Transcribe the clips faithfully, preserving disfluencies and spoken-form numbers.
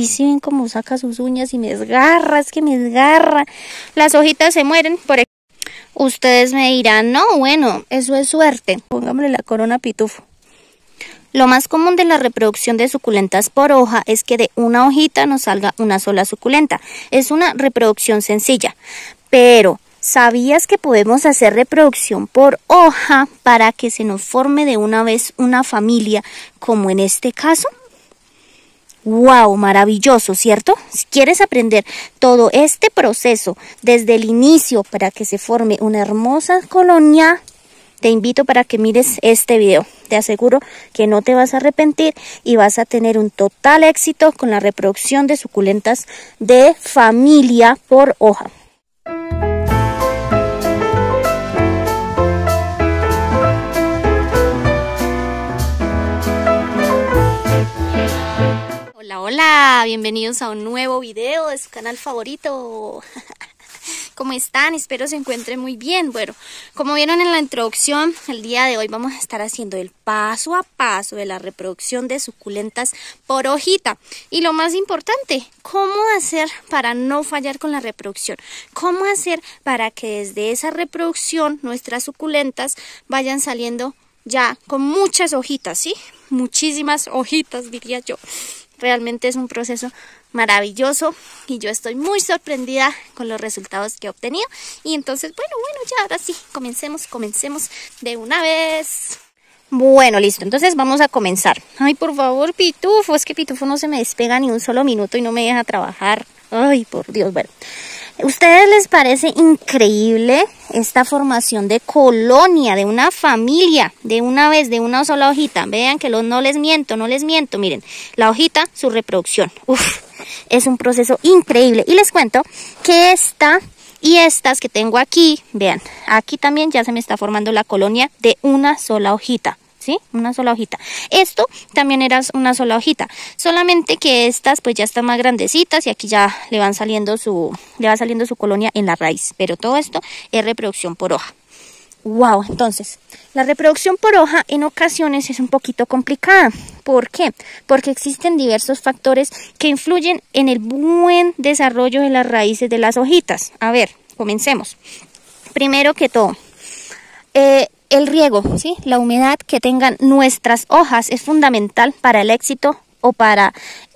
Uy, sí ven cómo saca sus uñas y me desgarra, es que me desgarra. Las hojitas se mueren por... Ustedes me dirán, no, bueno, eso es suerte. Pongámosle la corona pitufo. Lo más común de la reproducción de suculentas por hoja es que de una hojita nos salga una sola suculenta. Es una reproducción sencilla, pero ¿sabías que podemos hacer reproducción por hoja para que se nos forme de una vez una familia, como en este caso? ¡Wow! Maravilloso, ¿cierto? Si quieres aprender todo este proceso desde el inicio para que se forme una hermosa colonia, te invito para que mires este video. Te aseguro que no te vas a arrepentir y vas a tener un total éxito con la reproducción de suculentas de familia por hoja. Hola, hola, bienvenidos a un nuevo video de su canal favorito. ¿Cómo están? Espero se encuentren muy bien. Bueno, como vieron en la introducción, el día de hoy vamos a estar haciendo el paso a paso de la reproducción de suculentas por hojita. Y lo más importante, ¿cómo hacer para no fallar con la reproducción? ¿Cómo hacer para que desde esa reproducción nuestras suculentas vayan saliendo ya con muchas hojitas, ¿sí? Muchísimas hojitas, diría yo. Realmente es un proceso maravilloso y yo estoy muy sorprendida con los resultados que he obtenido. Y entonces, bueno, bueno, ya ahora sí, comencemos, comencemos de una vez. Bueno, listo, entonces vamos a comenzar. Ay, por favor, Pitufo, es que Pitufo no se me despega ni un solo minuto y no me deja trabajar. Ay, por Dios, bueno. ¿Ustedes les parece increíble esta formación de colonia, de una familia, de una vez, de una sola hojita? Vean que lo, no les miento, no les miento. Miren, la hojita, su reproducción. Uf, es un proceso increíble. Y les cuento que esta y estas que tengo aquí, vean, aquí también ya se me está formando la colonia de una sola hojita. ¿Sí? Una sola hojita. Esto también era una sola hojita, solamente que estas pues ya están más grandecitas y aquí ya le van saliendo su, le va saliendo su colonia en la raíz, pero todo esto es reproducción por hoja. Wow, entonces, la reproducción por hoja en ocasiones es un poquito complicada. ¿Por qué? Porque existen diversos factores que influyen en el buen desarrollo de las raíces de las hojitas. A ver, comencemos. Primero que todo, eh, el riego, ¿sí? La humedad que tengan nuestras hojas es fundamental para el éxito o para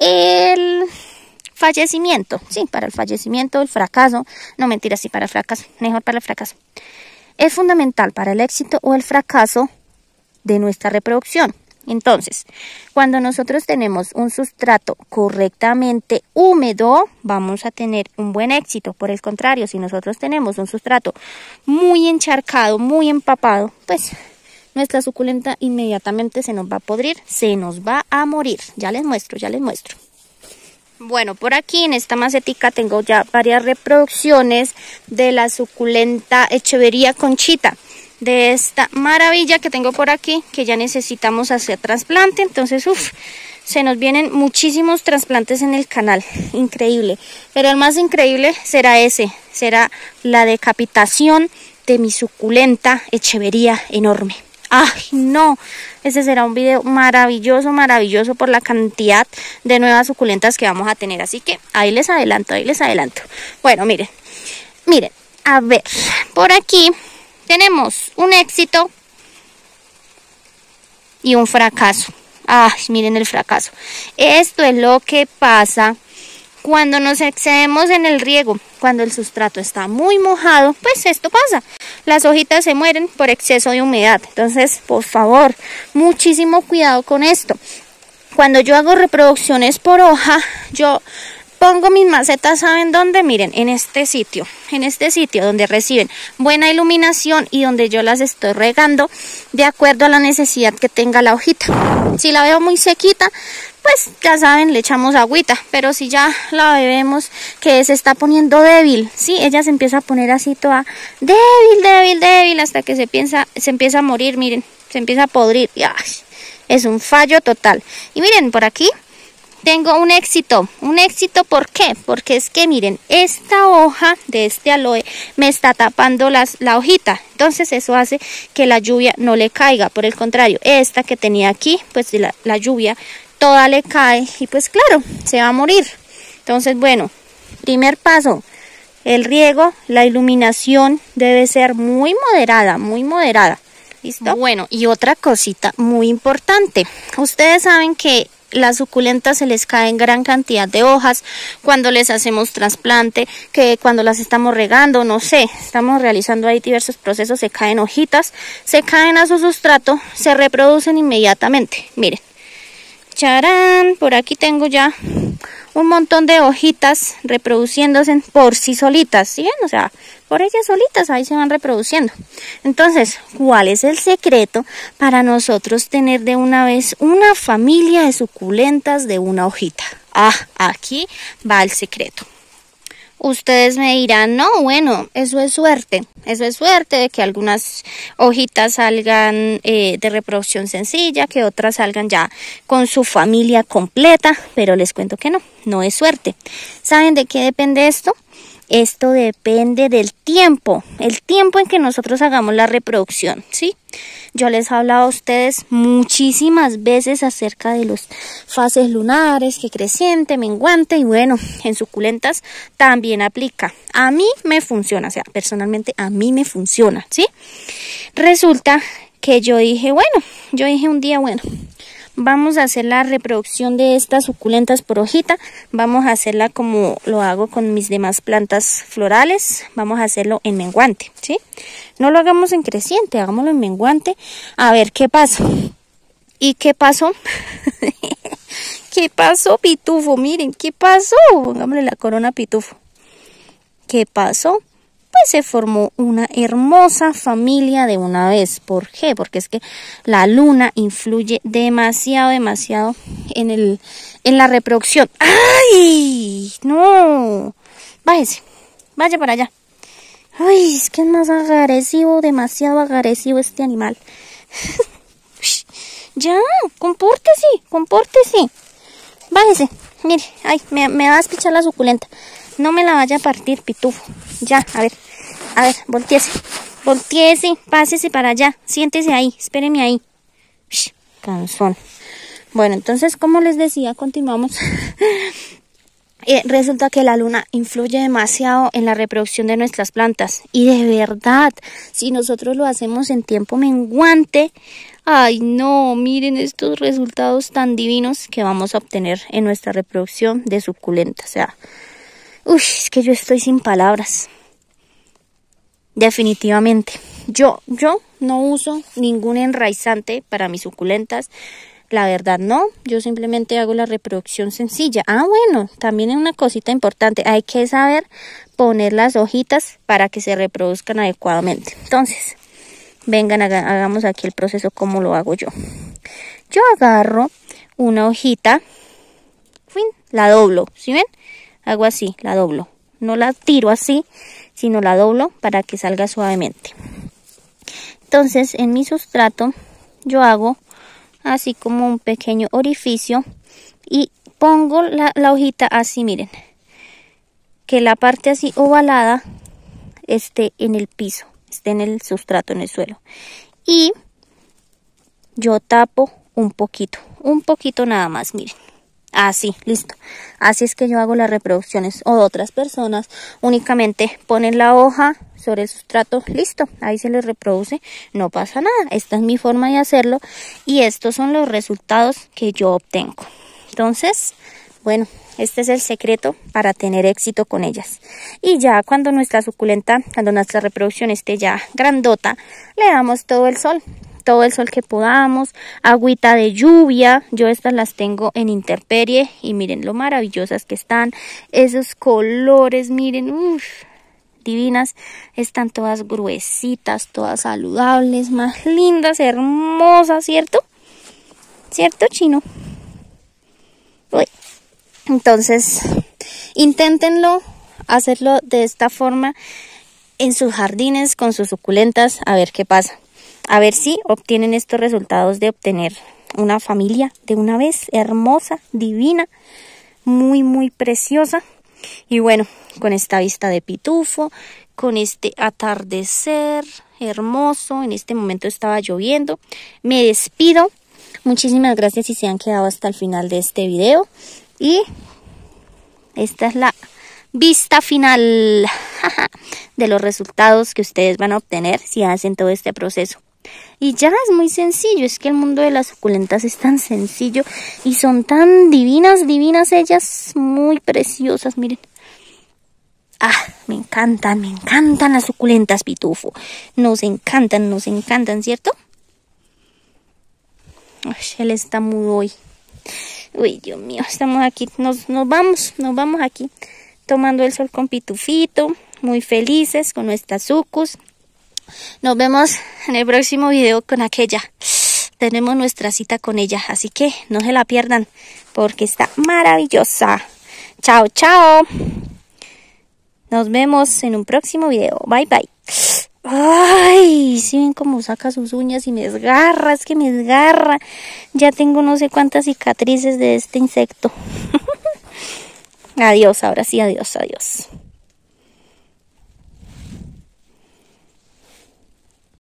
el fallecimiento, sí, para el fallecimiento, el fracaso, no mentira, sí, para el fracaso, mejor para el fracaso. Es fundamental para el éxito o el fracaso de nuestra reproducción. Entonces, cuando nosotros tenemos un sustrato correctamente húmedo, vamos a tener un buen éxito. Por el contrario, si nosotros tenemos un sustrato muy encharcado, muy empapado, pues nuestra suculenta inmediatamente se nos va a podrir, se nos va a morir. Ya les muestro, ya les muestro. Bueno, por aquí en esta macetica tengo ya varias reproducciones de la suculenta Echevería Conchita. De esta maravilla que tengo por aquí, que ya necesitamos hacer trasplante. Entonces, uff, se nos vienen muchísimos trasplantes en el canal, increíble. Pero el más increíble será ese, será la decapitación de mi suculenta Echevería enorme. ¡Ay, no! Ese será un video maravilloso, maravilloso por la cantidad de nuevas suculentas que vamos a tener. Así que ahí les adelanto, ahí les adelanto. Bueno, miren, miren, a ver, por aquí tenemos un éxito y un fracaso. Ay, miren el fracaso. Esto es lo que pasa cuando nos excedemos en el riego. Cuando el sustrato está muy mojado, pues esto pasa. Las hojitas se mueren por exceso de humedad. Entonces, por favor, muchísimo cuidado con esto. Cuando yo hago reproducciones por hoja, yo pongo mis macetas, ¿saben dónde? Miren, en este sitio, en este sitio donde reciben buena iluminación y donde yo las estoy regando de acuerdo a la necesidad que tenga la hojita. Si la veo muy sequita, pues ya saben, le echamos agüita, pero si ya la vemos que se está poniendo débil, sí, ella se empieza a poner así toda débil, débil, débil, hasta que se, piensa, se empieza a morir, miren, se empieza a podrir, y, ay, es un fallo total. Y miren, por aquí tengo un éxito, un éxito, ¿por qué? Porque es que miren, esta hoja de este aloe me está tapando las, la hojita, entonces eso hace que la lluvia no le caiga. Por el contrario, esta que tenía aquí, pues la, la lluvia toda le cae y pues claro, se va a morir. Entonces, bueno, primer paso, el riego, la iluminación debe ser muy moderada, muy moderada. ¿Listo? Bueno, y otra cosita muy importante. Ustedes saben que las suculentas se les caen gran cantidad de hojas cuando les hacemos trasplante, que cuando las estamos regando, no sé, estamos realizando ahí diversos procesos, se caen hojitas, se caen a su sustrato, se reproducen inmediatamente. Miren, charán, por aquí tengo ya un montón de hojitas reproduciéndose por sí solitas, ¿sí ven? O sea, por ellas solitas ahí se van reproduciendo. Entonces, ¿cuál es el secreto para nosotros tener de una vez una familia de suculentas de una hojita? Ah, aquí va el secreto. Ustedes me dirán, no, bueno, eso es suerte, eso es suerte de que algunas hojitas salgan eh, de reproducción sencilla, que otras salgan ya con su familia completa, pero les cuento que no, no es suerte. ¿Saben de qué depende esto? Esto depende del tiempo, el tiempo en que nosotros hagamos la reproducción, ¿sí? Yo les he hablado a ustedes muchísimas veces acerca de las fases lunares, que creciente, menguante, y bueno, en suculentas también aplica. A mí me funciona, o sea, personalmente a mí me funciona, ¿sí? Resulta que yo dije, bueno, yo dije un día, bueno, vamos a hacer la reproducción de estas suculentas por hojita, vamos a hacerla como lo hago con mis demás plantas florales, vamos a hacerlo en menguante, ¿sí? No lo hagamos en creciente, hagámoslo en menguante, a ver qué pasa. ¿Y qué pasó? ¿Qué pasó, pitufo? Miren, ¿qué pasó? Pongámosle la corona pitufo. ¿Qué pasó? Pues se formó una hermosa familia de una vez. ¿Por qué? Porque es que la luna influye demasiado, demasiado en, el, en la reproducción. ¡Ay! ¡No! Bájese, vaya para allá. ¡Ay! Es que es más agresivo, demasiado agresivo este animal. Ya, compórtese, compórtese. Bájese, mire, ay, me, me va a despichar la suculenta. No me la vaya a partir, pitufo. Ya, a ver, a ver, volteese, volteese, pásese para allá, siéntese ahí, espéreme ahí. Shh, cansón. Bueno, entonces, como les decía, continuamos. eh, resulta que la luna influye demasiado en la reproducción de nuestras plantas. Y de verdad, si nosotros lo hacemos en tiempo menguante, ay no, miren estos resultados tan divinos que vamos a obtener en nuestra reproducción de suculentas. O sea, uy, es que yo estoy sin palabras. Definitivamente. Yo, yo no uso ningún enraizante para mis suculentas. La verdad no, yo simplemente hago la reproducción sencilla. Ah, bueno, también es una cosita importante. Hay que saber poner las hojitas para que se reproduzcan adecuadamente. Entonces, vengan, hagamos aquí el proceso como lo hago yo. Yo agarro una hojita, fin, la doblo, ¿sí ven? Hago así, la doblo. No la tiro así, sino la doblo para que salga suavemente. Entonces, en mi sustrato, yo hago así como un pequeño orificio y pongo la, la hojita así, miren. Que la parte así ovalada esté en el piso, esté en el sustrato, en el suelo. Y yo tapo un poquito, un poquito nada más, miren. Así, listo. Así es que yo hago las reproducciones. O otras personas únicamente ponen la hoja sobre el sustrato, listo, ahí se les reproduce, no pasa nada. Esta es mi forma de hacerlo y estos son los resultados que yo obtengo. Entonces, bueno, este es el secreto para tener éxito con ellas. Y ya cuando nuestra suculenta, cuando nuestra reproducción esté ya grandota, le damos todo el sol. Todo el sol que podamos, agüita de lluvia. Yo estas las tengo en intemperie y miren lo maravillosas que están. Esos colores, miren, uff, divinas. Están todas gruesitas, todas saludables, más lindas, hermosas, ¿cierto? ¿Cierto, chino? Uy. Entonces, inténtenlo, hacerlo de esta forma en sus jardines con sus suculentas, a ver qué pasa. A ver si obtienen estos resultados de obtener una familia de una vez, hermosa, divina, muy, muy preciosa. Y bueno, con esta vista de pitufo, con este atardecer hermoso, en este momento estaba lloviendo, me despido. Muchísimas gracias si se han quedado hasta el final de este video. Y esta es la vista final de los resultados que ustedes van a obtener si hacen todo este proceso. Y ya es muy sencillo, es que el mundo de las suculentas es tan sencillo y son tan divinas, divinas ellas, muy preciosas, miren. Ah, me encantan, me encantan las suculentas, Pitufo. Nos encantan, nos encantan, ¿cierto? Ay, él está muy hoy. Uy, Dios mío, estamos aquí, nos, nos vamos, nos vamos aquí tomando el sol con Pitufito, muy felices con nuestras sucus. Nos vemos en el próximo video con aquella. Tenemos nuestra cita con ella, así que no se la pierdan porque está maravillosa. Chao, chao. Nos vemos en un próximo video. Bye, bye. Ay, ¿sí ven cómo saca sus uñas y me desgarra? Es que me desgarra. Ya tengo no sé cuántas cicatrices de este insecto. Adiós, ahora sí, adiós, adiós.